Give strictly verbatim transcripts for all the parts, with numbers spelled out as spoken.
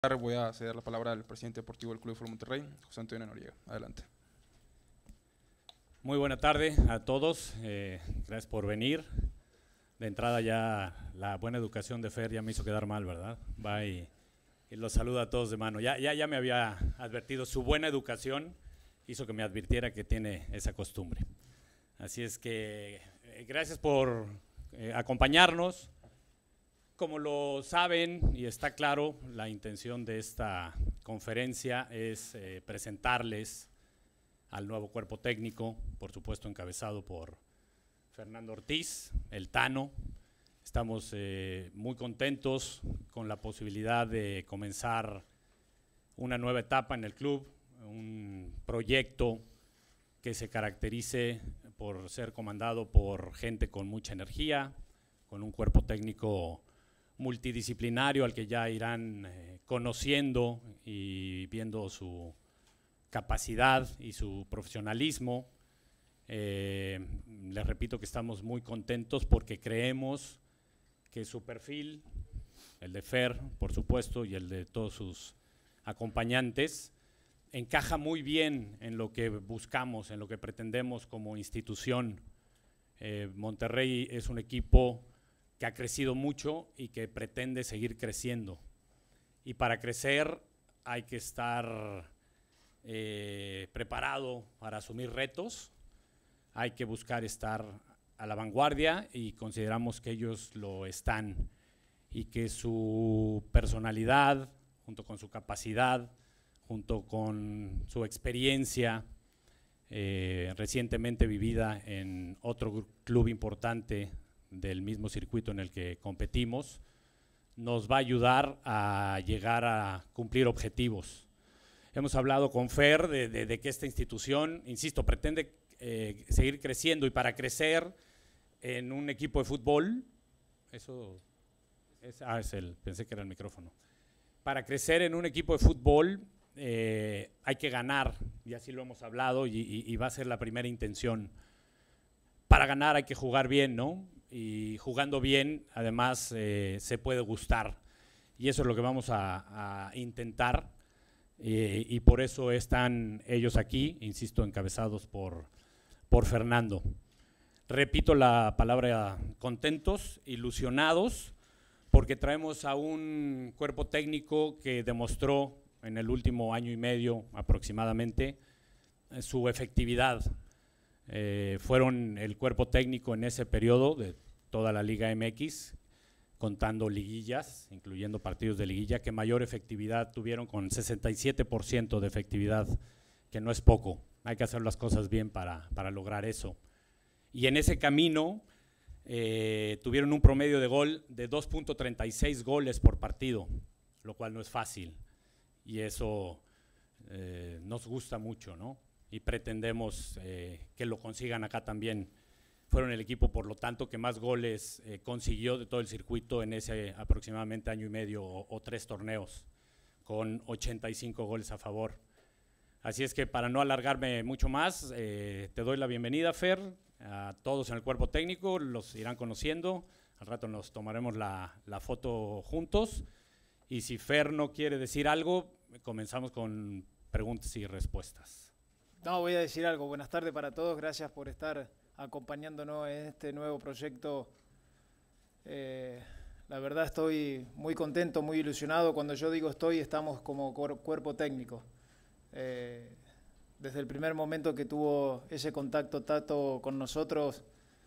Voy a ceder la palabra al presidente deportivo del Club de Fútbol Monterrey, José Antonio Noriega. Adelante. Muy buena tarde a todos, eh, gracias por venir. De entrada ya la buena educación de Fer ya me hizo quedar mal, ¿verdad? Va y, y los saluda a todos de mano. Ya, ya, ya me había advertido, su buena educación hizo que me advirtiera que tiene esa costumbre. Así es que eh, gracias por eh, acompañarnos. Como lo saben y está claro, la intención de esta conferencia es eh, presentarles al nuevo cuerpo técnico, por supuesto encabezado por Fernando Ortiz, el Tano. Estamos eh, muy contentos con la posibilidad de comenzar una nueva etapa en el club, un proyecto que se caracterice por ser comandado por gente con mucha energía, con un cuerpo técnico multidisciplinario al que ya irán eh, conociendo y viendo su capacidad y su profesionalismo. Eh, les repito que estamos muy contentos porque creemos que su perfil, el de Fer, por supuesto, y el de todos sus acompañantes, encaja muy bien en lo que buscamos, en lo que pretendemos como institución. Eh, Monterrey es un equipo que ha crecido mucho y que pretende seguir creciendo. Y para crecer hay que estar eh, preparado para asumir retos, hay que buscar estar a la vanguardia y consideramos que ellos lo están y que su personalidad, junto con su capacidad, junto con su experiencia eh, recientemente vivida en otro club importante del mismo circuito en el que competimos, nos va a ayudar a llegar a cumplir objetivos. Hemos hablado con Fer de, de, de que esta institución, insisto, pretende eh, seguir creciendo, y para crecer en un equipo de fútbol, eso es, ah, es el, pensé que era el micrófono, para crecer en un equipo de fútbol eh, hay que ganar, y así lo hemos hablado, y, y, y va a ser la primera intención. Para ganar hay que jugar bien, ¿no? Y jugando bien, además, eh, se puede gustar. Y eso es lo que vamos a, a intentar. Eh, y por eso están ellos aquí, insisto, encabezados por, por Fernando. Repito la palabra contentos, ilusionados, porque traemos a un cuerpo técnico que demostró en el último año y medio aproximadamente eh, su efectividad. Eh, fueron el cuerpo técnico en ese periodo de toda la Liga M X, contando liguillas, incluyendo partidos de liguilla, que mayor efectividad tuvieron, con sesenta y siete por ciento de efectividad, que no es poco. Hay que hacer las cosas bien para, para lograr eso. Y en ese camino eh, tuvieron un promedio de gol de dos punto treinta y seis goles por partido, lo cual no es fácil. Y eso eh, nos gusta mucho, ¿no? Y pretendemos eh, que lo consigan acá también. Fueron el equipo, por lo tanto, que más goles eh, consiguió de todo el circuito en ese aproximadamente año y medio o, o tres torneos, con ochenta y cinco goles a favor. Así es que, para no alargarme mucho más, eh, te doy la bienvenida, Fer, a todos en el cuerpo técnico, los irán conociendo, al rato nos tomaremos la, la foto juntos, y si Fer no quiere decir algo, comenzamos con preguntas y respuestas. No, voy a decir algo. Buenas tardes para todos. Gracias por estar acompañándonos en este nuevo proyecto. Eh, la verdad estoy muy contento, muy ilusionado. Cuando yo digo estoy, estamos como cuerpo técnico. Eh, desde el primer momento que tuvo ese contacto Tato con nosotros,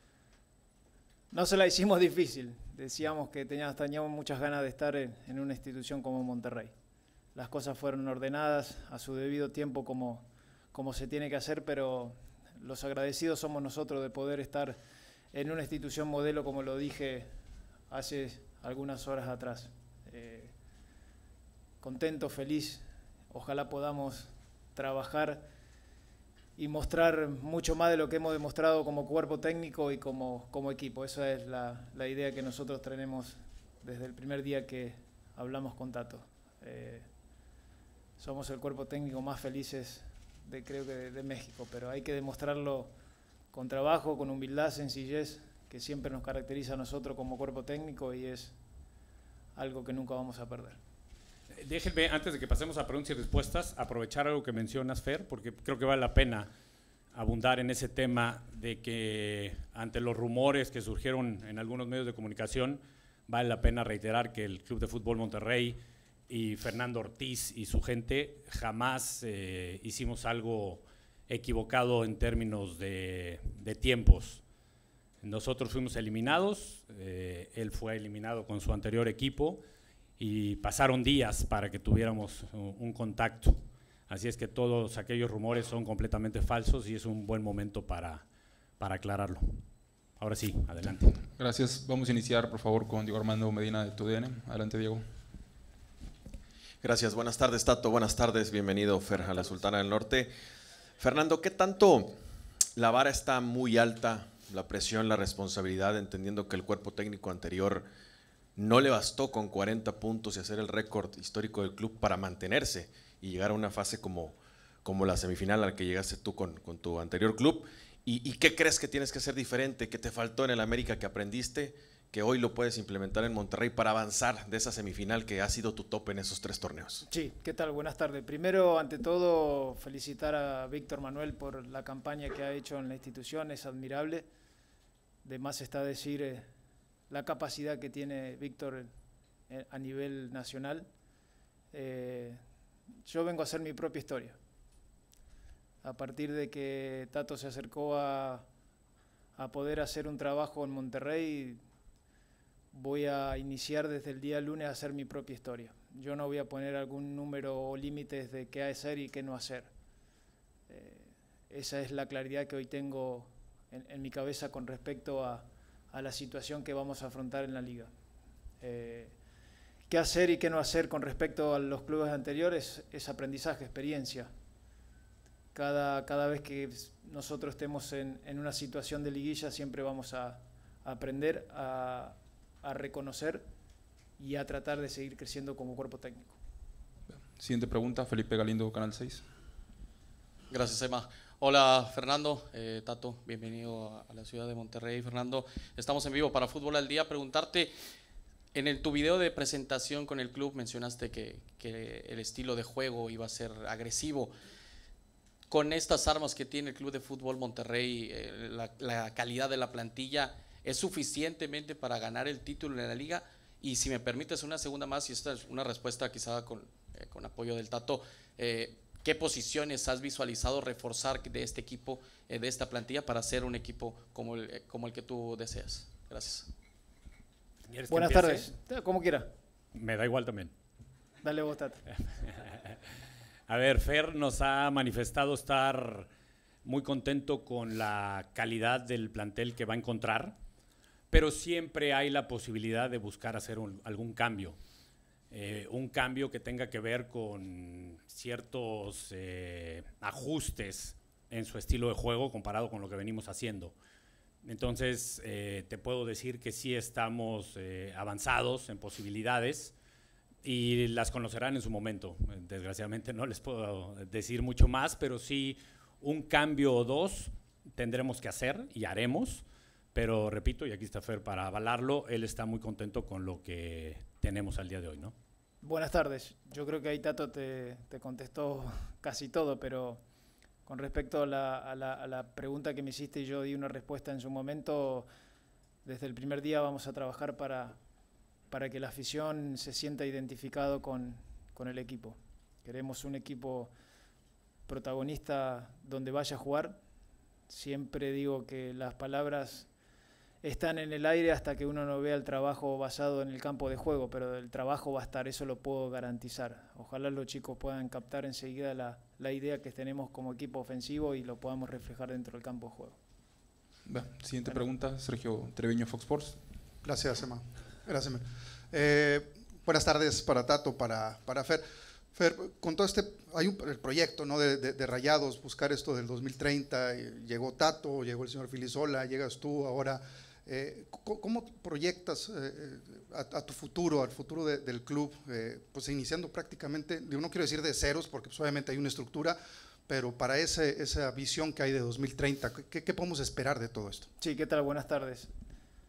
no se la hicimos difícil. Decíamos que teníamos, teníamos muchas ganas de estar en, en una institución como Monterrey. Las cosas fueron ordenadas a su debido tiempo, como... como se tiene que hacer, pero los agradecidos somos nosotros de poder estar en una institución modelo, como lo dije hace algunas horas atrás. Eh, contento, feliz, ojalá podamos trabajar y mostrar mucho más de lo que hemos demostrado como cuerpo técnico y como, como equipo. Esa es la, la idea que nosotros tenemos desde el primer día que hablamos con Tato. Eh, somos el cuerpo técnico más felices de, creo que de, de México, pero hay que demostrarlo con trabajo, con humildad, sencillez, que siempre nos caracteriza a nosotros como cuerpo técnico, y es algo que nunca vamos a perder. Déjenme, antes de que pasemos a preguntas y respuestas, aprovechar algo que mencionas, Fer, porque creo que vale la pena abundar en ese tema de que ante los rumores que surgieron en algunos medios de comunicación, vale la pena reiterar que el Club de Fútbol Monterrey y Fernando Ortiz y su gente jamás eh, hicimos algo equivocado en términos de, de tiempos. Nosotros fuimos eliminados, eh, él fue eliminado con su anterior equipo y pasaron días para que tuviéramos un, un contacto. Así es que todos aquellos rumores son completamente falsos y es un buen momento para, para aclararlo. Ahora sí, adelante. Gracias. Vamos a iniciar, por favor, con Diego Armando Medina de T U D N. Adelante, Diego. Gracias. Buenas tardes, Tato. Buenas tardes. Bienvenido, Fer, a la Sultana del Norte. Fernando, ¿qué tanto la vara está muy alta, la presión, la responsabilidad, entendiendo que el cuerpo técnico anterior no le bastó con cuarenta puntos y hacer el récord histórico del club para mantenerse y llegar a una fase como, como la semifinal a la que llegaste tú con, con tu anterior club? ¿Y, ¿Y qué crees que tienes que hacer diferente, que te faltó en el América, que aprendiste, que hoy lo puedes implementar en Monterrey para avanzar de esa semifinal que ha sido tu tope en esos tres torneos? Sí, ¿qué tal? Buenas tardes. Primero, ante todo, felicitar a Víctor Manuel por la campaña que ha hecho en la institución, es admirable. De más está decir eh, la capacidad que tiene Víctor eh, a nivel nacional. Eh, yo vengo a hacer mi propia historia. A partir de que Tato se acercó a, a poder hacer un trabajo en Monterrey, voy a iniciar desde el día lunes a hacer mi propia historia. Yo no voy a poner algún número o límites de qué hacer y qué no hacer. Eh, esa es la claridad que hoy tengo en, en mi cabeza con respecto a, a la situación que vamos a afrontar en la liga. Eh, qué hacer y qué no hacer con respecto a los clubes anteriores es aprendizaje, experiencia. Cada, cada vez que nosotros estemos en, en una situación de liguilla siempre vamos a, a aprender a a reconocer y a tratar de seguir creciendo como cuerpo técnico. Siguiente pregunta, Felipe Galindo, Canal seis. Gracias, Emma. Hola, Fernando, eh, Tato, bienvenido a, a la ciudad de Monterrey. Fernando, estamos en vivo para Fútbol al Día. Preguntarte, en el, tu video de presentación con el club mencionaste que, que el estilo de juego iba a ser agresivo. Con estas armas que tiene el Club de Fútbol Monterrey, eh, la, la calidad de la plantilla, ¿es suficientemente para ganar el título en la liga? Y si me permites una segunda más, y esta es una respuesta quizá con, eh, con apoyo del Tato, eh, ¿qué posiciones has visualizado reforzar de este equipo, eh, de esta plantilla, para ser un equipo como el, como el que tú deseas? Gracias. Buenas tardes, como quiera. Me da igual también. Dale vos, Tato. A ver, Fer nos ha manifestado estar muy contento con la calidad del plantel que va a encontrar, pero siempre hay la posibilidad de buscar hacer un, algún cambio, eh, un cambio que tenga que ver con ciertos eh, ajustes en su estilo de juego comparado con lo que venimos haciendo. Entonces, eh, te puedo decir que sí estamos eh, avanzados en posibilidades y las conocerán en su momento. Desgraciadamente no les puedo decir mucho más, pero sí un cambio o dos tendremos que hacer y haremos. Pero repito, y aquí está Fer para avalarlo, él está muy contento con lo que tenemos al día de hoy, ¿no? Buenas tardes. Yo creo que ahí Tato te, te contestó casi todo, pero con respecto a la, a, la, a la pregunta que me hiciste y yo di una respuesta en su momento, desde el primer día vamos a trabajar para, para que la afición se sienta identificado con, con el equipo. Queremos un equipo protagonista donde vaya a jugar. Siempre digo que las palabras están en el aire hasta que uno no vea el trabajo basado en el campo de juego, pero el trabajo va a estar, eso lo puedo garantizar. Ojalá los chicos puedan captar enseguida la, la idea que tenemos como equipo ofensivo y lo podamos reflejar dentro del campo de juego. Bueno, siguiente bueno. pregunta, Sergio Treviño, Fox Sports. Gracias, Emma. Gracias, Emma. Eh, buenas tardes para Tato, para, para Fer. Fer, con todo este, hay un el proyecto, ¿no? de, de, de Rayados, buscar esto del dos mil treinta, llegó Tato, llegó el señor Filisola, llegas tú ahora. Eh, ¿Cómo proyectas eh, a, a tu futuro, al futuro de, del club, eh, pues iniciando prácticamente, no quiero decir de ceros, porque pues obviamente hay una estructura, pero para ese, esa visión que hay de dos mil treinta, ¿qué, qué podemos esperar de todo esto? Sí, ¿qué tal? Buenas tardes.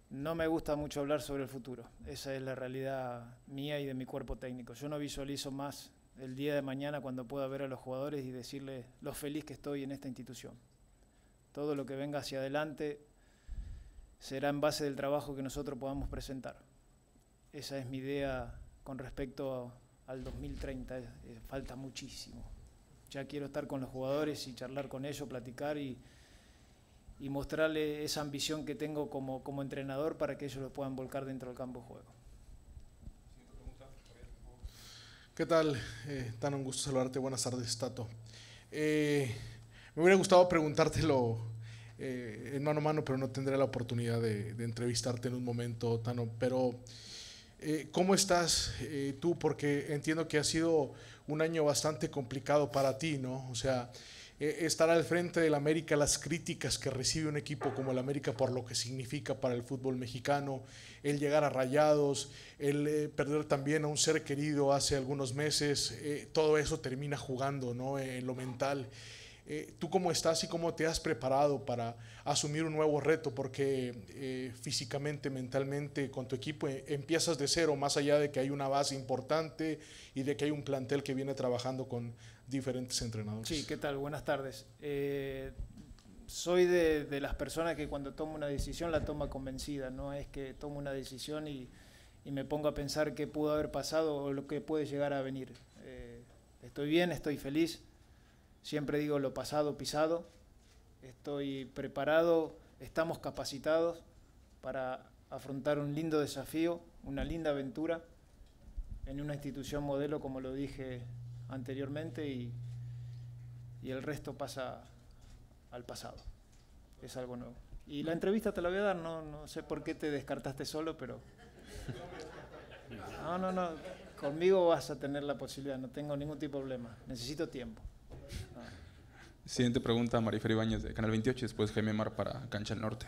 no me gusta mucho hablar sobre el futuro. Esa es la realidad mía y de mi cuerpo técnico. Yo no visualizo más el día de mañana cuando pueda ver a los jugadores y decirles lo feliz que estoy en esta institución. Todo lo que venga hacia adelante será en base del trabajo que nosotros podamos presentar. Esa es mi idea con respecto al dos mil treinta. Eh, falta muchísimo. Ya quiero estar con los jugadores y charlar con ellos, platicar y, y mostrarles esa ambición que tengo como, como entrenador para que ellos lo puedan volcar dentro del campo de juego. ¿Qué tal? Eh, tan un gusto saludarte. Buenas tardes, Tato. Eh, me hubiera gustado preguntártelo eh, en mano a mano, pero no tendré la oportunidad de, de entrevistarte en un momento, Tano. Pero, eh, ¿cómo estás eh, tú? Porque entiendo que ha sido un año bastante complicado para ti, ¿no? O sea, eh, estar al frente del América, las críticas que recibe un equipo como el América por lo que significa para el fútbol mexicano, el llegar a Rayados, el eh, perder también a un ser querido hace algunos meses, eh, todo eso termina jugando, ¿no? En eh, lo mental. Eh, ¿Tú cómo estás y cómo te has preparado para asumir un nuevo reto? Porque eh, físicamente, mentalmente, con tu equipo eh, empiezas de cero, más allá de que hay una base importante y de que hay un plantel que viene trabajando con diferentes entrenadores. Sí, ¿qué tal? Buenas tardes. Eh, soy de, de las personas que cuando tomo una decisión la toma convencida, no es que tomo una decisión y, y me pongo a pensar qué pudo haber pasado o lo que puede llegar a venir. Eh, estoy bien, estoy feliz. Siempre digo lo pasado, pisado. Estoy preparado, estamos capacitados para afrontar un lindo desafío, una linda aventura en una institución modelo, como lo dije anteriormente, y, y el resto pasa al pasado. Es algo nuevo. Y la entrevista te la voy a dar, no, no sé por qué te descartaste solo, pero... No, no, no, conmigo vas a tener la posibilidad, no tengo ningún tipo de problema, necesito tiempo. Siguiente pregunta, Marifer Ibáñez de Canal veintiocho, después Jaime Mar para Cancha del Norte.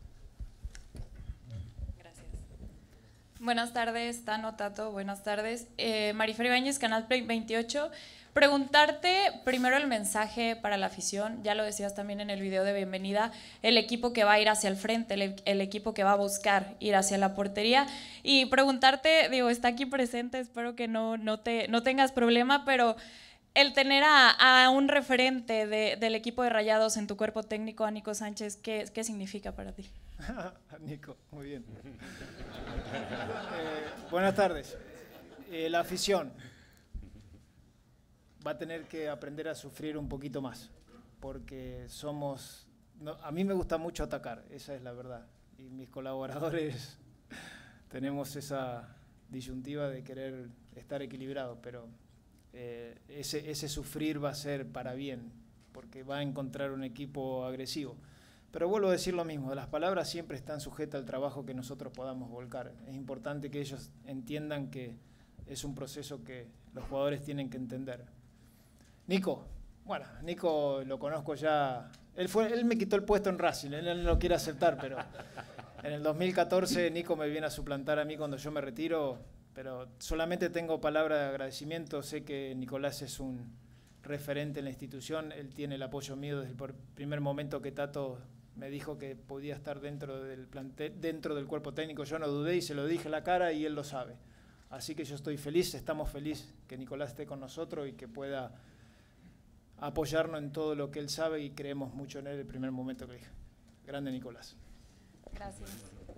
Gracias. Buenas tardes, Tano, Tato, buenas tardes. Eh, Marifer Ibáñez, Canal veintiocho. Preguntarte primero el mensaje para la afición, ya lo decías también en el video de bienvenida, el equipo que va a ir hacia el frente, el, el equipo que va a buscar ir hacia la portería, y preguntarte, digo, está aquí presente, espero que no, no, te, no tengas problema, pero el tener a, a un referente de, del equipo de Rayados en tu cuerpo técnico, a Nico Sánchez, ¿qué, qué significa para ti? Nico, muy bien. eh, buenas tardes. Eh, la afición va a tener que aprender a sufrir un poquito más, porque somos... No, a mí me gusta mucho atacar, esa es la verdad, y mis colaboradores tenemos esa disyuntiva de querer estar equilibrado, pero eh, ese, ese sufrir va a ser para bien, porque va a encontrar un equipo agresivo. Pero vuelvo a decir lo mismo, las palabras siempre están sujetas al trabajo que nosotros podamos volcar. Es importante que ellos entiendan que es un proceso que los jugadores tienen que entender. Nico, bueno, Nico lo conozco ya, él, fue, él me quitó el puesto en Racing, él no lo quiere aceptar, pero en el dos mil catorce Nico me viene a suplantar a mí cuando yo me retiro, pero solamente tengo palabra de agradecimiento, sé que Nicolás es un referente en la institución, él tiene el apoyo mío desde el primer momento que Tato me dijo que podía estar dentro del plantel, dentro del cuerpo técnico, yo no dudé y se lo dije a la cara y él lo sabe. Así que yo estoy feliz, estamos felices que Nicolás esté con nosotros y que pueda apoyarnos en todo lo que él sabe y creemos mucho en él el primer momento que dije. Grande Nicolás. Gracias.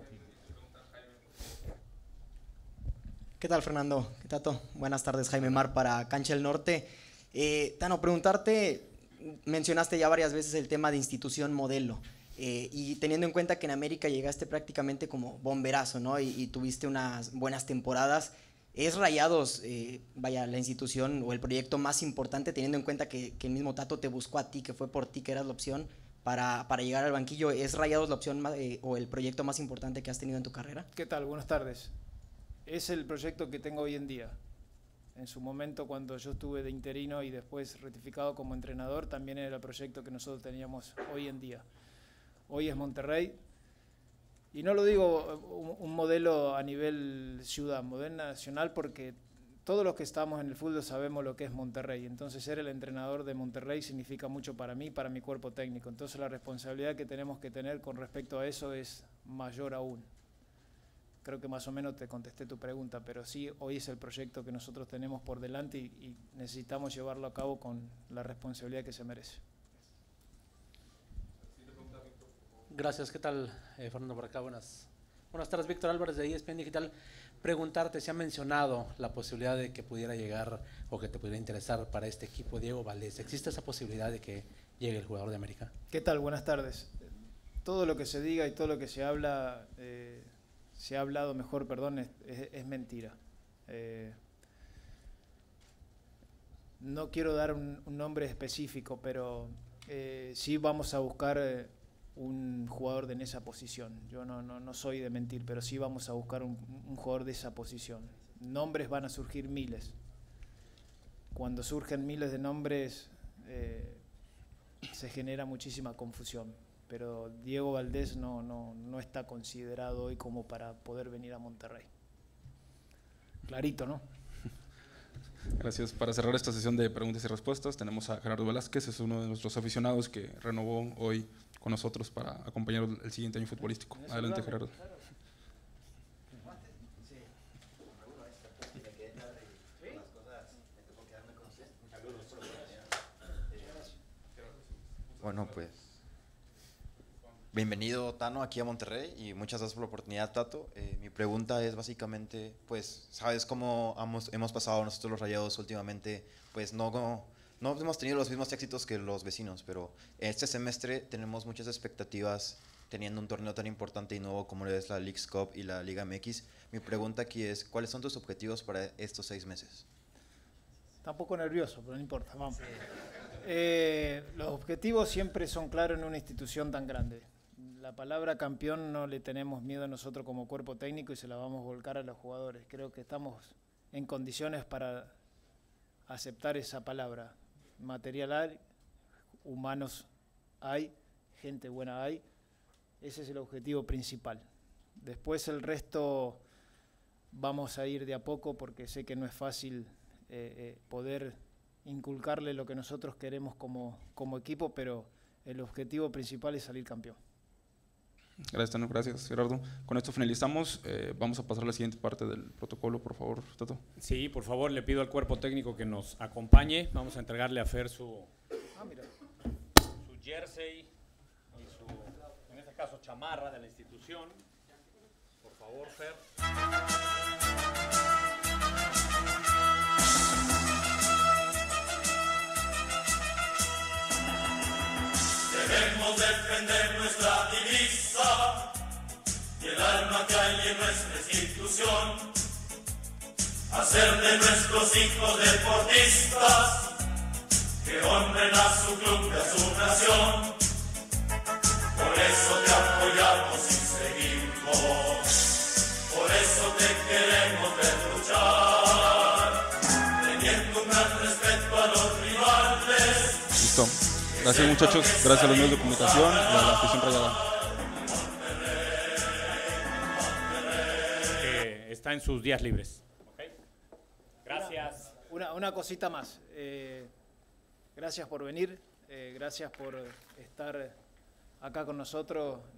¿Qué tal, Fernando? ¿Qué Tato? Buenas tardes, Jaime Mar para Cancha del Norte. Eh, Tano, preguntarte, mencionaste ya varias veces el tema de institución modelo. Eh, y teniendo en cuenta que en América llegaste prácticamente como bomberazo, ¿no? Y, y tuviste unas buenas temporadas. ¿Es Rayados, eh, vaya, la institución o el proyecto más importante, teniendo en cuenta que, que el mismo Tato te buscó a ti, que fue por ti que eras la opción para, para llegar al banquillo? ¿Es Rayados la opción más, eh, o el proyecto más importante que has tenido en tu carrera? ¿Qué tal? Buenas tardes. Es el proyecto que tengo hoy en día. En su momento, cuando yo estuve de interino y después ratificado como entrenador, también era el proyecto que nosotros teníamos hoy en día. Hoy es Monterrey, y no lo digo un, un modelo a nivel ciudad, modelo nacional, porque todos los que estamos en el fútbol sabemos lo que es Monterrey. Entonces ser el entrenador de Monterrey significa mucho para mí, para mi cuerpo técnico. Entonces la responsabilidad que tenemos que tener con respecto a eso es mayor aún. creo que más o menos te contesté tu pregunta, pero sí, hoy es el proyecto que nosotros tenemos por delante y, y necesitamos llevarlo a cabo con la responsabilidad que se merece. Gracias, ¿qué tal, eh, Fernando, por acá? Buenas, buenas tardes, Víctor Álvarez de E S P N Digital. Preguntarte, se ha mencionado la posibilidad de que pudiera llegar o que te pudiera interesar para este equipo Diego Valdés. ¿Existe esa posibilidad de que llegue el jugador de América? ¿Qué tal? Buenas tardes. Todo lo que se diga y todo lo que se habla, eh, se ha hablado mejor, perdón, es, es, es mentira. Eh, no quiero dar un, un nombre específico, pero eh, sí vamos a buscar eh, un jugador de en esa posición. Yo no, no, no soy de mentir, pero sí vamos a buscar un, un jugador de esa posición. Nombres van a surgir miles. Cuando surgen miles de nombres, eh, se genera muchísima confusión. Pero Diego Valdés no, no, no está considerado hoy como para poder venir a Monterrey. Clarito, ¿no? Gracias. Para cerrar esta sesión de preguntas y respuestas, tenemos a Gerardo Velázquez, es uno de nuestros aficionados que renovó hoy con nosotros para acompañar el siguiente año futbolístico. Adelante, Gerardo. Bueno, pues bienvenido, Tano, aquí a Monterrey y muchas gracias por la oportunidad, Tato. Eh, mi pregunta es básicamente, pues, ¿sabes cómo hemos, hemos pasado nosotros los Rayados últimamente? Pues no, no, no hemos tenido los mismos éxitos que los vecinos, pero este semestre tenemos muchas expectativas teniendo un torneo tan importante y nuevo como es la Leagues Cup y la Liga M X. Mi pregunta aquí es, ¿cuáles son tus objetivos para estos seis meses? Está un poco nervioso, pero no importa, vamos. Eh, los objetivos siempre son claros en una institución tan grande. La palabra campeón no le tenemos miedo a nosotros como cuerpo técnico y se la vamos a volcar a los jugadores. Creo que estamos en condiciones para aceptar esa palabra. Material hay, humanos hay, gente buena hay. Ese es el objetivo principal. Después el resto vamos a ir de a poco porque sé que no es fácil eh, eh, poder inculcarle lo que nosotros queremos como, como equipo, pero el objetivo principal es salir campeón. Gracias, Tano. Gracias, Gerardo. Con esto finalizamos. Eh, vamos a pasar a la siguiente parte del protocolo, por favor, Tato. Sí, por favor, le pido al cuerpo técnico que nos acompañe. Vamos a entregarle a Fer su, ah, mira. su jersey y su, en este caso, chamarra de la institución. Por favor, Fer. Debemos defender nuestra divisa y el alma que hay en nuestra institución, hacer de nuestros hijos deportistas que honren a su club y a su nación. Por eso te apoyamos y seguimos, por eso te queremos ver luchar, teniendo un gran respeto a los rivales. Listo. Gracias, muchachos. Gracias a los medios de comunicación y a la afición rayada. Eh, está en sus días libres. Okay. Gracias. Una, una cosita más. Eh, gracias por venir. Eh, gracias por estar acá con nosotros